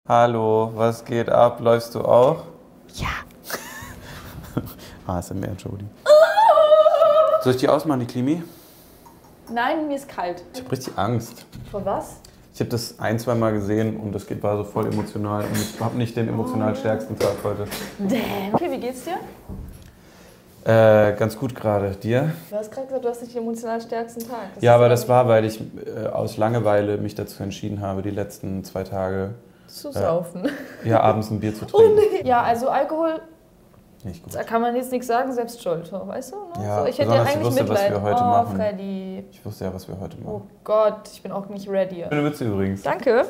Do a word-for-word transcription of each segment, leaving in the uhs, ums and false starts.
Hallo, was geht ab? Läufst du auch? Ja. A S M R, Jodie. Soll ich die ausmachen, die Klimi? Nein, mir ist kalt. Ich habe richtig Angst. Vor was? Ich habe das ein, zwei Mal gesehen und das war so voll emotional. Und ich habe nicht den emotional stärksten Tag heute. Damn. Okay, wie geht's dir? Äh, ganz gut gerade. Dir? Du hast gerade gesagt, du hast nicht den emotional stärksten Tag. Das Ja, aber ist das war, weil ich äh, aus Langeweile mich dazu entschieden habe, die letzten zwei Tage zu saufen. äh, ja, abends ein Bier zu Oh trinken. nee. Ja, also Alkohol, Nicht gut. da kann man jetzt nichts sagen, selbst schuld. So, weißt du? Ne? Ja, so, ich hätte ja besonders ich eigentlich wusste, was Mitleid. wir heute oh, machen. Freddy. Ich wusste ja, was wir heute Oh machen. Gott, ich bin auch nicht ready. Schöne Witze übrigens. Danke.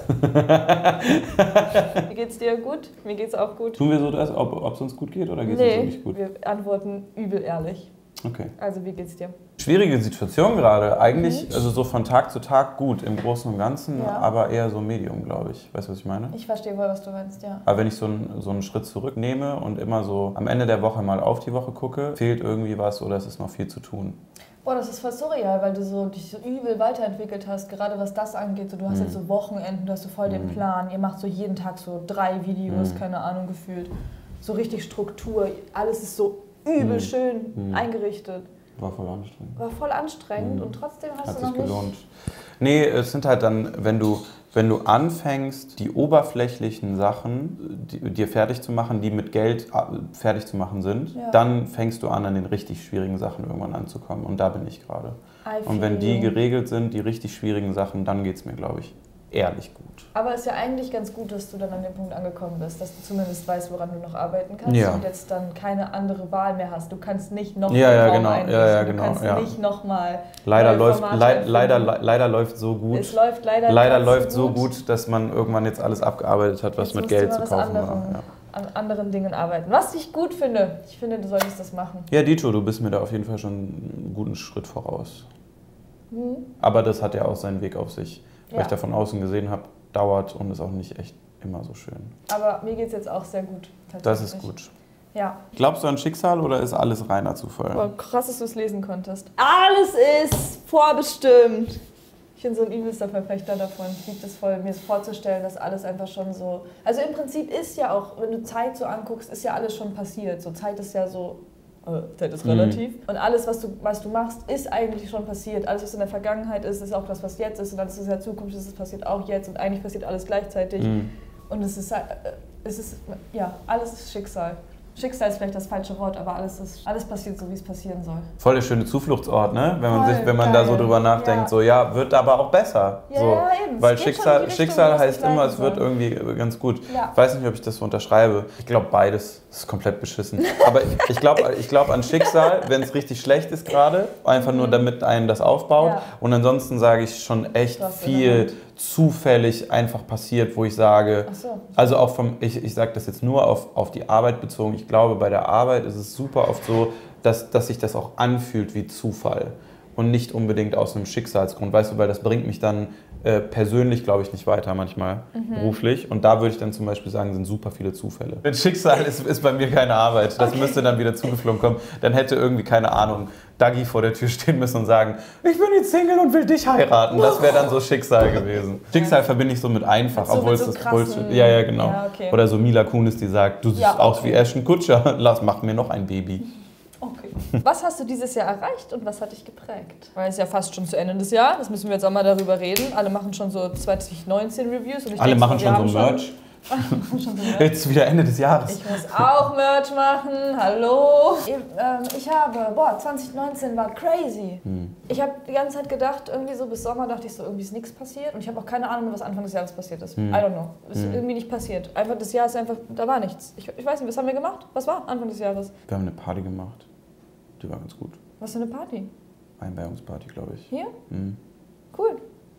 Wie geht's dir? Gut? Mir geht's auch gut. Tun wir so das, ob es uns gut geht oder geht es Nee, uns so nicht gut? wir antworten übel ehrlich. Okay. Also, wie geht's dir? Schwierige Situation gerade. Eigentlich, Mhm. also so von Tag zu Tag gut im Großen und Ganzen, Ja. aber eher so Medium, glaube ich. Weißt du, was ich meine? Ich verstehe wohl, was du meinst, ja. Aber wenn ich so einen, so einen Schritt zurücknehme und immer so am Ende der Woche mal auf die Woche gucke, fehlt irgendwie was oder es ist noch viel zu tun. Boah, das ist voll surreal, weil du so dich so übel weiterentwickelt hast, gerade was das angeht. So, du hast Mhm. jetzt so Wochenenden, du hast so voll den Mhm. Plan. Ihr macht so jeden Tag so drei Videos, Mhm. keine Ahnung, gefühlt. So richtig Struktur. Alles ist so übel Mhm. schön Mhm. eingerichtet. War voll anstrengend. War voll anstrengend Mhm. und trotzdem hast Hat du sich noch nicht... gelohnt. Nee, es sind halt dann, wenn du, wenn du anfängst, die oberflächlichen Sachen die, dir fertig zu machen, die mit Geld äh, fertig zu machen sind, Ja. dann fängst du an, an den richtig schwierigen Sachen irgendwann anzukommen. Und da bin ich gerade. I Und wenn die feel you. geregelt sind, die richtig schwierigen Sachen, dann geht es mir, glaube ich, ehrlich gut. Aber es ist ja eigentlich ganz gut, dass du dann an dem Punkt angekommen bist, dass du zumindest weißt, woran du noch arbeiten kannst Ja. und jetzt dann keine andere Wahl mehr hast. Du kannst nicht noch Ja, ja, Raum genau. einrichten, Ja, ja, du genau, kannst ja. nicht nochmal Leider neue läuft, Formate lei erfinden. leider, le leider läuft so gut. Es läuft leider, Leider grad läuft so gut, dass man irgendwann jetzt alles abgearbeitet hat, was Jetzt mit musst du Geld mal zu was kaufen war. anderem- Ja. an anderen Dingen arbeiten. Was ich gut finde. Ich finde, du solltest das machen. Ja, Dito, du bist mir da auf jeden Fall schon einen guten Schritt voraus. Mhm. Aber das hat ja auch seinen Weg auf sich. Weil Ja. ich da von außen gesehen habe, dauert und ist auch nicht echt immer so schön. Aber mir geht es jetzt auch sehr gut. Das ist tatsächlich. gut. Ja. Glaubst du an Schicksal oder ist alles reiner Zufall? Boah, krass, dass du es lesen konntest. Alles ist vorbestimmt. Ich bin so ein übelster Verfechter davon. Ich liebe das voll, mir vorzustellen, dass alles einfach schon so... Also im Prinzip ist ja auch, wenn du Zeit so anguckst, ist ja alles schon passiert. So Zeit ist ja so... äh, Zeit ist Mhm. relativ. Und alles, was du, was du machst, ist eigentlich schon passiert. Alles, was in der Vergangenheit ist, ist auch das, was jetzt ist. Und alles, was in der Zukunft ist, ist passiert auch jetzt. Und eigentlich passiert alles gleichzeitig. Mhm. Und es ist, äh, es ist, ja, alles ist Schicksal. Schicksal ist vielleicht das falsche Wort, aber alles, ist, alles passiert so, wie es passieren soll. Voll der schöne Zufluchtsort, ne? Wenn man, Voll sich, wenn man da so geil. drüber nachdenkt, Ja. so ja, wird aber auch besser. Ja, so. ja, eben. Es Weil geht schon in Schicksal, die Richtung, Schicksal was heißt es immer, leiten es wird soll. irgendwie ganz gut. Ja. Ich weiß nicht, ob ich das so unterschreibe. Ich glaube beides ist komplett beschissen. Aber ich, ich glaube ich glaub an Schicksal, wenn es richtig schlecht ist gerade, einfach nur damit einen das aufbaut. Ja. Und ansonsten sage ich schon echt Du hast in der viel Hand. zufällig einfach passiert, wo ich sage, Ach so. also auch vom, ich, ich sage das jetzt nur auf, auf die Arbeit bezogen. Ich glaube, bei der Arbeit ist es super oft so, dass, dass sich das auch anfühlt wie Zufall und nicht unbedingt aus einem Schicksalsgrund, weißt du, weil das bringt mich dann äh, persönlich, glaube ich, nicht weiter manchmal Mhm. beruflich. Und da würde ich dann zum Beispiel sagen, sind super viele Zufälle. Mit Schicksal ist, ist bei mir keine Arbeit. Das Okay. müsste dann wieder zugeflogen kommen. Dann hätte irgendwie, keine Ahnung, Dagi vor der Tür stehen müssen und sagen, ich bin jetzt Single und will dich heiraten. Das wäre dann so Schicksal gewesen. Schicksal verbinde ich so mit einfach, Mit so- obwohl mit es so das krassen- Bullshit. Ja, ja, genau. Ja, okay. Oder so Mila Kunis, die sagt, du siehst Ja, aus okay. wie Ashton Kutscher, lass, mach mir noch ein Baby. Okay. Was hast du dieses Jahr erreicht und was hat dich geprägt? Weil es ist ja fast schon zu Ende des Jahres, das müssen wir jetzt auch mal darüber reden. Alle machen schon so zwanzig neunzehn Reviews. Und ich Alle denk machen wir schon haben so Merch. Schon, schon so Merch. Jetzt ist wieder Ende des Jahres. Ich muss auch Merch machen, hallo. Ich, ähm, ich habe, boah, zwanzig neunzehn war crazy. Hm. Ich habe die ganze Zeit gedacht, irgendwie so bis Sommer dachte ich so, irgendwie ist nichts passiert. Und ich habe auch keine Ahnung, was Anfang des Jahres passiert ist. Hm. I don't know. Ist Hm. irgendwie nicht passiert. Einfach, das Jahr ist einfach, da war nichts. Ich, ich weiß nicht, was haben wir gemacht? Was war Anfang des Jahres? Wir haben eine Party gemacht. Die war ganz gut. Was für eine Party? Einweihungsparty, glaube ich. Hier? Hm. Cool.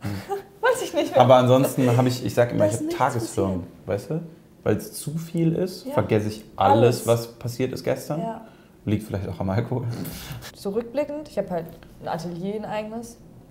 Weiß ich nicht mehr. Aber ansonsten habe ich, ich sage immer, Da ich ist habe nichts Tagesfirmen, weißt du? Weil es zu viel ist, Ja. vergesse ich alles, Alles. was passiert ist gestern. Ja. Liegt vielleicht auch am Alkohol. So rückblickend, ich habe halt ein Atelier, ein eigenes.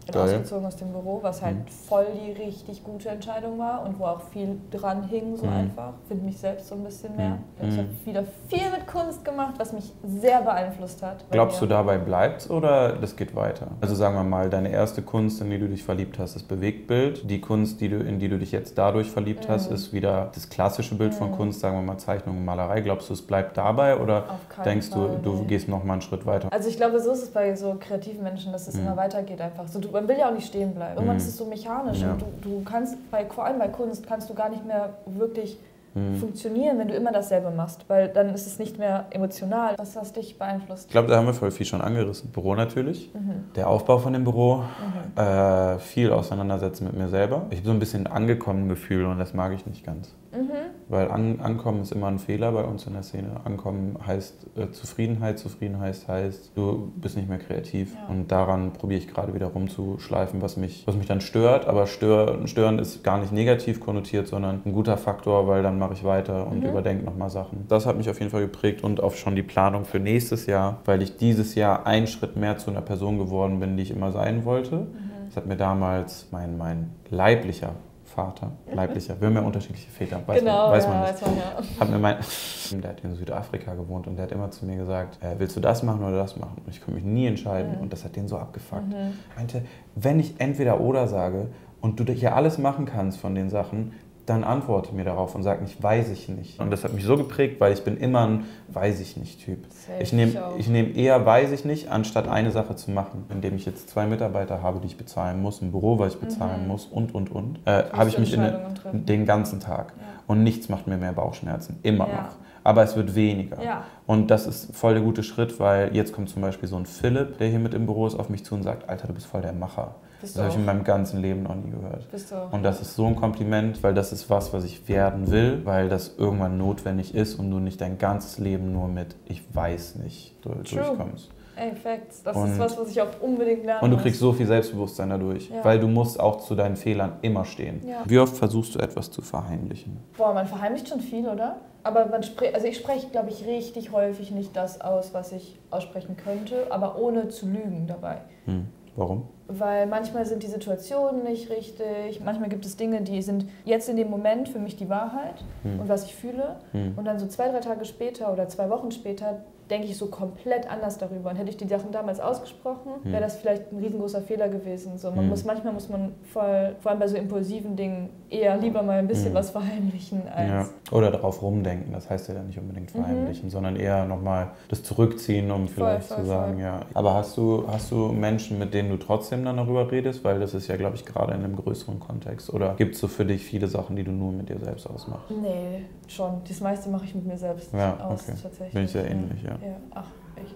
Ich bin ausgezogen aus dem Büro, was halt mhm. voll die richtig gute Entscheidung war und wo auch viel dran hing, so mhm. einfach. Finde mich selbst so ein bisschen mehr. Mhm. Ich habe wieder viel mit Kunst gemacht, was mich sehr beeinflusst hat. Glaubst du, dabei bleibt's oder das geht weiter? Also sagen wir mal, deine erste Kunst, in die du dich verliebt hast, ist Bewegtbild. Die Kunst, die du, in die du dich jetzt dadurch verliebt mhm. hast, ist wieder das klassische Bild mhm. von Kunst, sagen wir mal Zeichnung und Malerei. Glaubst du, es bleibt dabei oder denkst Fall, du, du nee. gehst noch mal einen Schritt weiter? Also ich glaube, so ist es bei so kreativen Menschen, dass es mhm. immer weitergeht einfach. So, du, man will ja auch nicht stehen bleiben. Irgendwann mhm. ist es so mechanisch ja. und du, du kannst, bei, vor allem bei Kunst, kannst du gar nicht mehr wirklich mhm. funktionieren, wenn du immer dasselbe machst, weil dann ist es nicht mehr emotional. Was hat dich beeinflusst? Ich glaube, da haben wir voll viel schon angerissen. Büro natürlich, mhm. der Aufbau von dem Büro, mhm. äh, viel auseinandersetzen mit mir selber. Ich habe so ein bisschen ein angekommen Gefühl und das mag ich nicht ganz. Mhm. Weil an, Ankommen ist immer ein Fehler bei uns in der Szene. Ankommen heißt äh, Zufriedenheit, Zufriedenheit heißt, du bist nicht mehr kreativ. Ja. Und daran probiere ich gerade wieder rumzuschleifen, was mich, was mich dann stört. Aber stör, stören ist gar nicht negativ konnotiert, sondern ein guter Faktor, weil dann mache ich weiter und mhm. überdenke nochmal Sachen. Das hat mich auf jeden Fall geprägt und auch schon die Planung für nächstes Jahr, weil ich dieses Jahr einen Schritt mehr zu einer Person geworden bin, die ich immer sein wollte. Mhm. Das hat mir damals mein, mein leiblicher Vater, leiblicher, wir haben ja unterschiedliche Väter, weiß, genau, man, weiß ja, man nicht. Weiß man, ja. Hat mir mein, der hat in Südafrika gewohnt und der hat immer zu mir gesagt, äh, willst du das machen oder das machen? Und ich konnte mich nie entscheiden mhm. und das hat den so abgefuckt. Mhm. Meinte, wenn ich entweder oder sage und du hier alles machen kannst von den Sachen, dann antworte mir darauf und sag nicht, weiß ich nicht. Und das hat mich so geprägt, weil ich bin immer ein weiß ich nicht Typ. Safe, ich nehme ich nehm eher weiß ich nicht, anstatt eine Sache zu machen. Indem ich jetzt zwei Mitarbeiter habe, die ich bezahlen muss, ein Büro, was ich bezahlen mhm. muss und, und, und, äh, habe ich mich in den, den ganzen Tag. Ja. Und nichts macht mir mehr Bauchschmerzen, immer ja. noch. Aber es wird weniger. Ja. Und das ist voll der gute Schritt, weil jetzt kommt zum Beispiel so ein Philipp, der hier mit im Büro ist, auf mich zu und sagt, Alter, du bist voll der Macher. Bist das habe ich in meinem ganzen Leben noch nie gehört. Bist du auch. Und das ist so ein Kompliment, weil das ist was, was ich werden will, weil das irgendwann notwendig ist und du nicht dein ganzes Leben nur mit ich weiß nicht durchkommst. Ey, Facts. Das und, ist was, was ich auch unbedingt lernen Und du kriegst so viel Selbstbewusstsein dadurch, ja. weil du musst auch zu deinen Fehlern immer stehen. Ja. Wie oft versuchst du etwas zu verheimlichen? Boah, man verheimlicht schon viel, oder? Aber man spricht, also ich spreche, glaube ich, richtig häufig nicht das aus, was ich aussprechen könnte, aber ohne zu lügen dabei. Hm. Warum? Weil manchmal sind die Situationen nicht richtig, manchmal gibt es Dinge, die sind jetzt in dem Moment für mich die Wahrheit hm. und was ich fühle. Hm. Und dann so zwei, drei Tage später oder zwei Wochen später denke ich so komplett anders darüber. Und hätte ich die Sachen damals ausgesprochen, hm. wäre das vielleicht ein riesengroßer Fehler gewesen. So, man hm. muss, manchmal muss man voll, vor allem bei so impulsiven Dingen eher lieber mal ein bisschen hm. was verheimlichen. Als ja. Oder darauf rumdenken, das heißt ja dann nicht unbedingt verheimlichen, mhm. sondern eher nochmal das zurückziehen, um vielleicht voll, voll, zu sagen, voll. ja. Aber hast du, hast du Menschen, mit denen du trotzdem dann darüber redest? Weil das ist ja, glaube ich, gerade in einem größeren Kontext. Oder gibt es so für dich viele Sachen, die du nur mit dir selbst ausmachst? Nee, schon. Das meiste mache ich mit mir selbst ja, aus, okay. tatsächlich. Bin ich ja ähnlich, ja. ja. Ach, echt.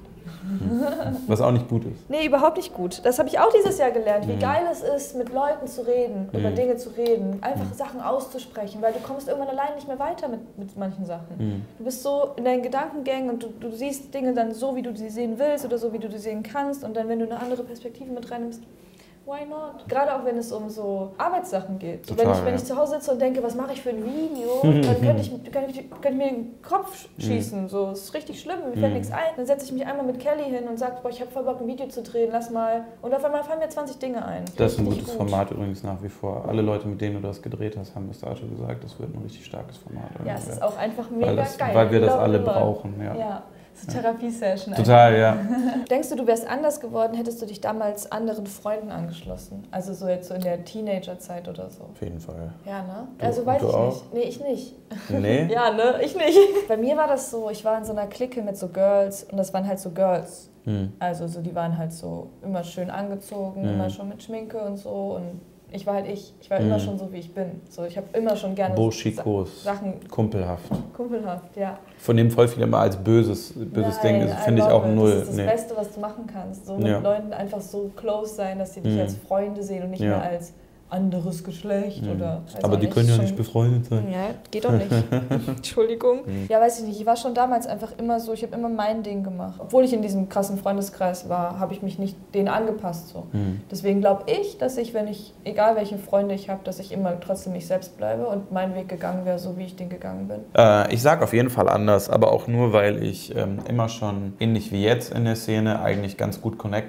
Was auch nicht gut ist. Nee, überhaupt nicht gut. Das habe ich auch dieses Jahr gelernt, wie mhm. geil es ist, mit Leuten zu reden, mhm. über Dinge zu reden, einfach mhm. Sachen auszusprechen, weil du kommst irgendwann allein nicht mehr weiter mit, mit manchen Sachen. Mhm. Du bist so in deinen Gedankengängen und du, du siehst Dinge dann so, wie du sie sehen willst oder so, wie du sie sehen kannst und dann, wenn du eine andere Perspektive mit reinnimmst, why not? Gerade auch wenn es um so Arbeitssachen geht. Total, wenn ich, wenn ja. ich zu Hause sitze und denke, was mache ich für ein Video, dann könnte ich, könnte ich, könnte ich mir den Kopf schießen. So, es ist richtig schlimm, mir fällt nichts ein. Dann setze ich mich einmal mit Kelly hin und sage, boah, ich habe voll Bock, ein Video zu drehen, lass mal. Und auf einmal fallen mir zwanzig Dinge ein. Das ist ein gutes gut. Format übrigens nach wie vor. Alle Leute, mit denen du das gedreht hast, haben bis dato gesagt, das wird ein richtig starkes Format. Ja, es ist auch einfach mega weil das, geil. Weil wir das alle brauchen. Ja. ja. So Therapie-Session. Total, ja. Denkst du, du wärst anders geworden, hättest du dich damals anderen Freunden angeschlossen? Also so jetzt so in der Teenagerzeit oder so? Auf jeden Fall. Ja, ne? Du, also weiß ich auch? nicht. Nee, ich nicht. Nee? Ja, ne? Ich nicht. Bei mir war das so, ich war in so einer Clique mit so Girls und das waren halt so Girls. Hm. Also so, die waren halt so immer schön angezogen, hm. immer schon mit Schminke und so und ich war halt ich. Ich war mhm. immer schon so, wie ich bin. So, ich habe immer schon gerne Boschikos. Sachen... Kumpelhaft. Kumpelhaft, ja. Von dem voll viele immer als böses, böses Nein, Ding, finde ich auch null. Das ist das nee. Beste, was du machen kannst. So mit ja. Leuten einfach so close sein, dass sie dich mhm. als Freunde sehen und nicht ja. mehr als anderes Geschlecht. Mhm. Oder, aber die können ja nicht befreundet sein. Ja, geht doch nicht. Entschuldigung. Mhm. Ja, weiß ich nicht. Ich war schon damals einfach immer so, ich habe immer mein Ding gemacht. Obwohl ich in diesem krassen Freundeskreis war, habe ich mich nicht denen angepasst. So. Mhm. Deswegen glaube ich, dass ich, wenn ich, egal welche Freunde ich habe, dass ich immer trotzdem ich selbst bleibe und mein Weg gegangen wäre, so wie ich den gegangen bin. Äh, ich sage auf jeden Fall anders, aber auch nur, weil ich ähm, immer schon, ähnlich wie jetzt in der Szene, eigentlich ganz gut connected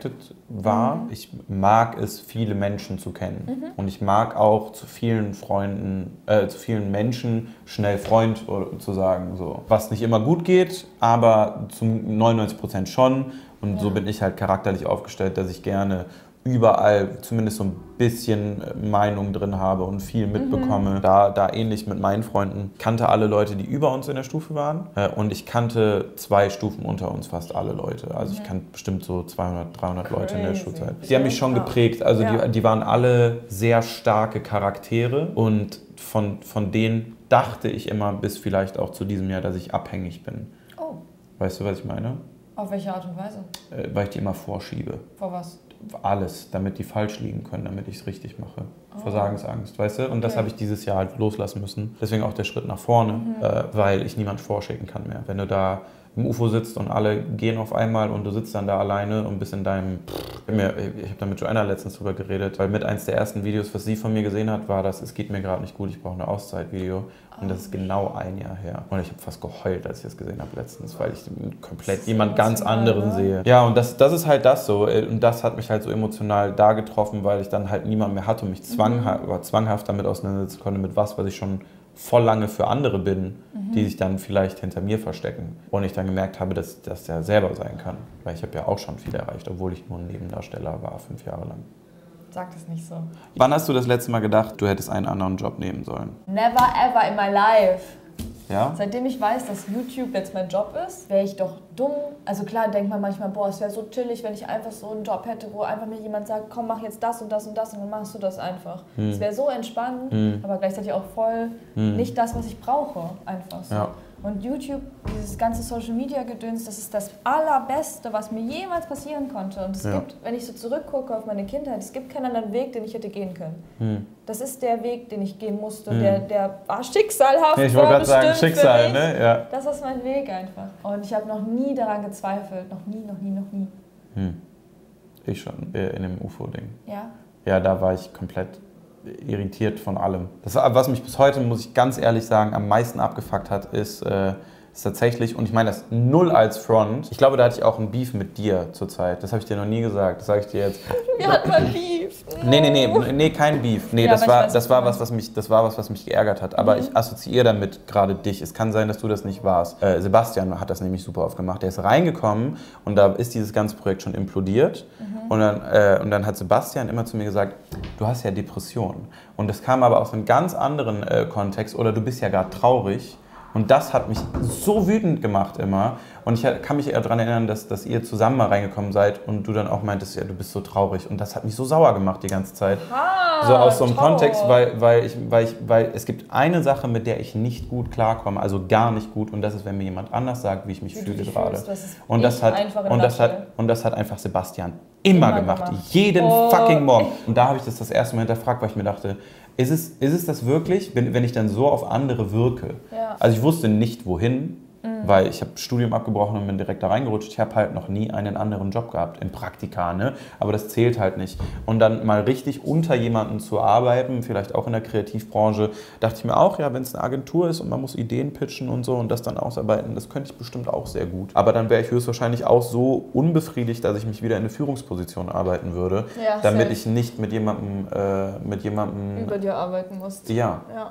war. Mhm. Ich mag es, viele Menschen zu kennen. Mhm. Und ich mag auch zu vielen Freunden, äh, zu vielen Menschen schnell Freund oder, zu sagen. So. Was nicht immer gut geht, aber zu neunundneunzig Prozent schon. Und Ja. so bin ich halt charakterlich aufgestellt, dass ich gerne überall zumindest so ein bisschen Meinung drin habe und viel mitbekomme. Mhm. Da, da ähnlich mit meinen Freunden. Kannte alle Leute, die über uns in der Stufe waren. Äh, und ich kannte zwei Stufen unter uns fast alle Leute. Also mhm. ich kannte bestimmt so zweihundert, dreihundert Crazy. Leute in der Schulzeit. Die haben mich schon geprägt. Also ja. die, die waren alle sehr starke Charaktere. Und von, von denen dachte ich immer bis vielleicht auch zu diesem Jahr, dass ich abhängig bin. Oh. Weißt du, was ich meine? Auf welche Art und Weise? Äh, weil ich die immer vorschiebe. Vor was? Alles, damit die falsch liegen können, damit ich es richtig mache. Oh. Versagensangst, weißt du? Und das Okay. habe ich dieses Jahr halt loslassen müssen. Deswegen auch der Schritt nach vorne, mhm. äh, weil ich niemand vorschicken kann mehr. Wenn du da im U F O sitzt und alle gehen auf einmal und du sitzt dann da alleine und bist in deinem... Ich habe da mit Joanna letztens drüber geredet, weil mit eins der ersten Videos, was sie von mir gesehen hat, war das, es geht mir gerade nicht gut, ich brauche eine Auszeit-Video. Und das ist genau ein Jahr her. Und ich habe fast geheult, als ich das gesehen habe letztens, weil ich komplett jemand ganz anderen sehe. Ja, und das, das ist halt das so. Und das hat mich halt so emotional da getroffen, weil ich dann halt niemand mehr hatte und mich zwanghaft, mhm. zwanghaft damit auseinandersetzen konnte, mit was, was ich schon voll lange für andere bin, mhm. die sich dann vielleicht hinter mir verstecken. Und ich dann gemerkt habe, dass das der selber sein kann. Weil ich habe ja auch schon viel erreicht, obwohl ich nur ein Nebendarsteller war, fünf Jahre lang. Sag das nicht so. Wann hast du das letzte Mal gedacht, du hättest einen anderen Job nehmen sollen? Never ever in my life. Ja? Seitdem ich weiß, dass YouTube jetzt mein Job ist, wäre ich doch dumm. Also klar denkt man manchmal, boah, es wäre so chillig, wenn ich einfach so einen Job hätte, wo einfach mir jemand sagt, komm, mach jetzt das und das und das und dann machst du das einfach. Es hm. wäre so entspannt, hm. aber gleichzeitig auch voll hm. nicht das, was ich brauche, einfach so. Ja. Und YouTube, dieses ganze Social-Media-Gedöns, das ist das Allerbeste, was mir jemals passieren konnte. Und es ja. gibt, wenn ich so zurückgucke auf meine Kindheit, es gibt keinen anderen Weg, den ich hätte gehen können. Hm. Das ist der Weg, den ich gehen musste, hm. der, der war schicksalhaft. Ich wollte gerade sagen, Schicksal, ne? Ja. Das ist mein Weg einfach. Und ich habe noch nie daran gezweifelt. Noch nie, noch nie, noch nie. Hm. Ich schon, in dem U F O-Ding. Ja? Ja, da war ich komplett irritiert von allem. Das, was mich bis heute, muss ich ganz ehrlich sagen, am meisten abgefuckt hat, ist, äh, ist tatsächlich, und ich meine das null als Front, ich glaube, da hatte ich auch ein Beef mit dir zur Zeit. Das habe ich dir noch nie gesagt, das sage ich dir jetzt. Wir hatten mal Beef. Nee, nee, nee, nee, kein Beef. Nee, ja, das, war, weiß, das, war was, was mich, das war was, was mich geärgert hat. Aber mhm. ich assoziiere damit gerade dich. Es kann sein, dass du das nicht warst. Äh, Sebastian hat das nämlich super oft gemacht. Der ist reingekommen und da ist dieses ganze Projekt schon implodiert. Mhm. Und, dann, äh, und dann hat Sebastian immer zu mir gesagt, du hast ja Depressionen. Und das kam aber aus einem ganz anderen äh, Kontext. Oder du bist ja gerade traurig. Und das hat mich so wütend gemacht immer. Und ich kann mich eher daran erinnern, dass, dass ihr zusammen mal reingekommen seid und du dann auch meintest, ja, du bist so traurig. Und das hat mich so sauer gemacht die ganze Zeit. Ah, so aus so einem traurig. Kontext, weil, weil, ich, weil, ich, weil es gibt eine Sache, mit der ich nicht gut klarkomme, also gar nicht gut. Und das ist, wenn mir jemand anders sagt, wie ich mich wie fühle gerade. Und das hat und das hat und das hat einfach Sebastian immer, immer gemacht. gemacht. Jeden oh. fucking Morgen. Und da habe ich das das erste Mal hinterfragt, weil ich mir dachte, Ist es, ist es das wirklich, wenn, wenn ich dann so auf andere wirke? Ja. Also ich wusste nicht, wohin, mhm. weil ich habe Studium abgebrochen und bin direkt da reingerutscht. Ich habe halt noch nie einen anderen Job gehabt, in Praktika, ne? Aber das zählt halt nicht. Und dann mal richtig unter jemanden zu arbeiten, vielleicht auch in der Kreativbranche, dachte ich mir auch, ja, wenn es eine Agentur ist und man muss Ideen pitchen und so und das dann ausarbeiten, das könnte ich bestimmt auch sehr gut. Aber dann wäre ich höchstwahrscheinlich auch so unbefriedigt, dass ich mich wieder in eine Führungsposition arbeiten würde, ja, damit safe. ich nicht mit jemandem, äh, mit jemandem über dir arbeiten musst. Ja. ja.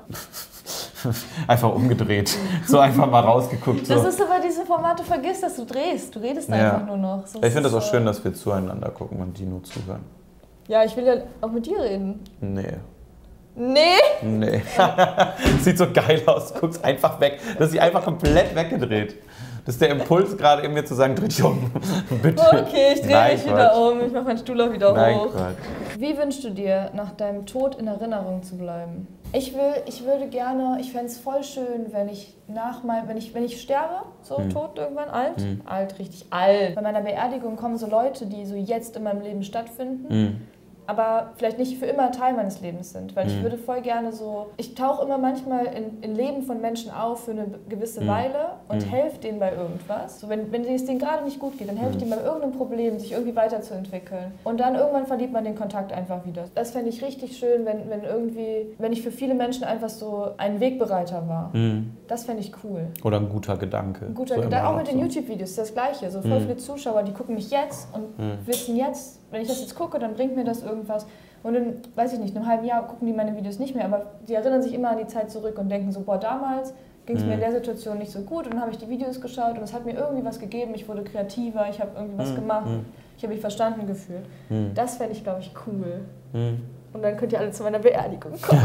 Einfach umgedreht. So einfach mal rausgeguckt. So. Das ist aber diese Formate, vergiss, dass du drehst. Du redest ja. einfach nur noch. So ich finde das auch schön, dass wir zueinander gucken und die nur zuhören. Ja, ich will ja auch mit dir reden. Nee. Nee? Nee. Sieht so geil aus. Du guckst einfach weg. Das ist sie einfach komplett weggedreht. Das ist der Impuls gerade in mir zu sagen, dreh dich um. Bitte. Okay, ich drehe mich wieder um. Ich mache meinen Stuhl auch wieder Nein, hoch. Quatsch. Wie wünschst du dir, nach deinem Tod in Erinnerung zu bleiben? Ich, will, ich würde gerne, ich fände es voll schön, wenn ich nach mein, wenn ich, wenn ich sterbe, so hm. tot irgendwann, alt, hm. alt, richtig alt. Bei meiner Beerdigung kommen so Leute, die so jetzt in meinem Leben stattfinden. Hm. aber vielleicht nicht für immer Teil meines Lebens sind. Weil mhm. ich würde voll gerne so, ich tauche immer manchmal in, in Leben von Menschen auf für eine gewisse mhm. Weile und mhm. helfe denen bei irgendwas. So, wenn, wenn es denen gerade nicht gut geht, dann helfe ich denen bei irgendeinem Problem, sich irgendwie weiterzuentwickeln. Und dann irgendwann verliert man den Kontakt einfach wieder. Das fände ich richtig schön, wenn, wenn irgendwie, wenn ich für viele Menschen einfach so ein Wegbereiter war. Mhm. Das fände ich cool. Oder ein guter Gedanke. Ein guter so Gedanke, auch mit den so. YouTube-Videos, das Gleiche. So voll mhm. viele Zuschauer, die gucken mich jetzt und mhm. wissen jetzt, wenn ich das jetzt gucke, dann bringt mir das irgendwas. Und in, weiß ich nicht, in einem halben Jahr gucken die meine Videos nicht mehr, aber die erinnern sich immer an die Zeit zurück und denken so, boah, damals ging es mhm. mir in der Situation nicht so gut und dann habe ich die Videos geschaut und es hat mir irgendwie was gegeben, ich wurde kreativer, ich habe irgendwie was mhm. gemacht, mhm. ich habe mich verstanden gefühlt. Mhm. Das fände ich, glaube ich, cool. Mhm. Und dann könnt ihr alle zu meiner Beerdigung kommen.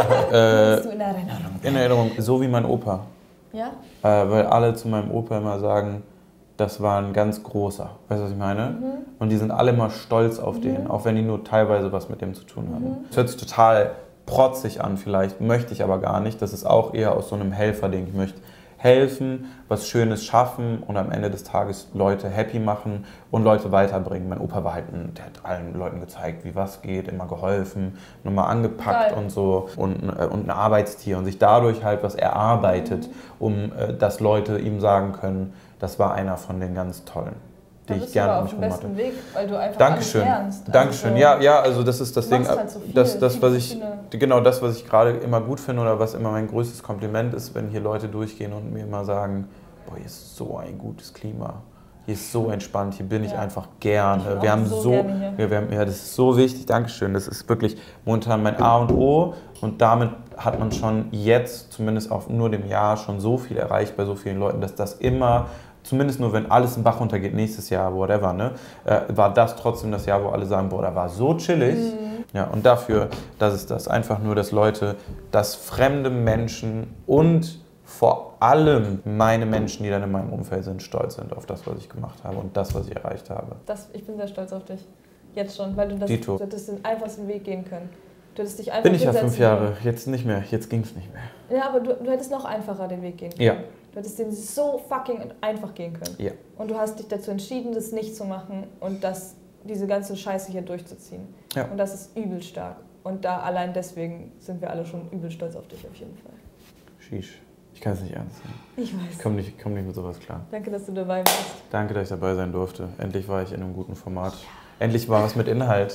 äh, du in Erinnerung. In Erinnerung, so wie mein Opa. Ja? Äh, weil alle zu meinem Opa immer sagen, das war ein ganz großer. Weißt du, was ich meine? Mhm. Und die sind alle immer stolz auf mhm. den, auch wenn die nur teilweise was mit dem zu tun haben. Es mhm. hört sich total protzig an vielleicht, möchte ich aber gar nicht. Das ist auch eher aus so einem Helferding. Ich möchte helfen, was Schönes schaffen und am Ende des Tages Leute happy machen und Leute weiterbringen. Mein Opa war halt ein, der hat allen Leuten gezeigt, wie was geht, immer geholfen, nochmal angepackt Geil. und so und, und ein Arbeitstier und sich dadurch halt was erarbeitet, mhm. um dass Leute ihm sagen können, das war einer von den ganz Tollen, die ich gerne um mich rum hatte. Weg, weil du einfach Dankeschön. lernst. Dankeschön. Also ja, ja, also das ist das Ding, halt so viel, das, das was ich genau das, was ich gerade immer gut finde oder was immer mein größtes Kompliment ist, wenn hier Leute durchgehen und mir immer sagen, boah, hier ist so ein gutes Klima. Hier ist so entspannt, hier bin ich ja. einfach gerne. Ich wir haben so, so ja, wir haben, ja, das ist so wichtig, Dankeschön. Das ist wirklich momentan mein A und O und damit hat man schon jetzt, zumindest auf nur dem Jahr, schon so viel erreicht bei so vielen Leuten, dass das immer, zumindest nur wenn alles im Bach runtergeht, nächstes Jahr, whatever, ne, äh, war das trotzdem das Jahr, wo alle sagen, boah, da war so chillig. Mhm. Ja, und dafür, das ist das einfach nur, dass Leute, dass fremde Menschen und vor allem meine Menschen, die dann in meinem Umfeld sind, stolz sind auf das, was ich gemacht habe und das, was ich erreicht habe. Das, ich bin sehr stolz auf dich. Jetzt schon, weil du das, Dito. du hättest den einfachsten Weg gehen können. Du hättest dich einfach bin ich ja fünf Jahre, jetzt nicht mehr, jetzt ging es nicht mehr. Ja, aber du, du hättest noch einfacher den Weg gehen können. Ja. Du hättest den so fucking einfach gehen können. Ja. Und du hast dich dazu entschieden, das nicht zu machen und das, diese ganze Scheiße hier durchzuziehen. Ja. Und das ist übel stark. Und da allein deswegen sind wir alle schon übel stolz auf dich auf jeden Fall. Sheesh. Ich kann es nicht ernst nehmen. Ich weiß. Ich komme nicht, komm nicht mit sowas klar. Danke, dass du dabei warst. Danke, dass ich dabei sein durfte. Endlich war ich in einem guten Format. Endlich war es mit Inhalt.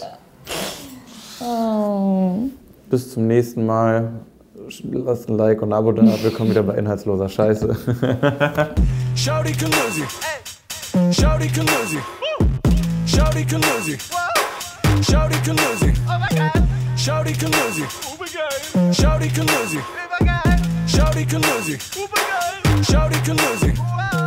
Oh. Bis zum nächsten Mal. Lasst ein Like und ein Abo da. Wir kommen wieder bei inhaltsloser Scheiße. Shawty Kanuzi. Shawty Kanuzi. Shawty Kanuzi. Shawty Kanuzi. Oh my God. Shawty Kanuzi. Oh my God. Shawty Kanuzi. Oh my God. Shawty Kanuzi. Oh my God. Shawty Kanuzi.